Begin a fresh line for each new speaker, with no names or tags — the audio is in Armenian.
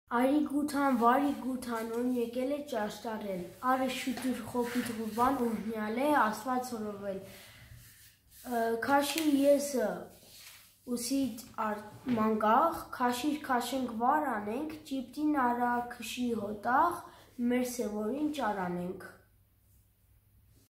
Արի գութան, վարի գութան, ուն եկել է ճաշտարել, արը շուտուր խոպիտ ղուբան ուհնյալ է ասված հորովել, քաշի եսը ուսիտ մանգաղ, քաշիր քաշենք վար անենք, ճիպտին արա քշի հոտաղ, մեր սևորին ճարանենք։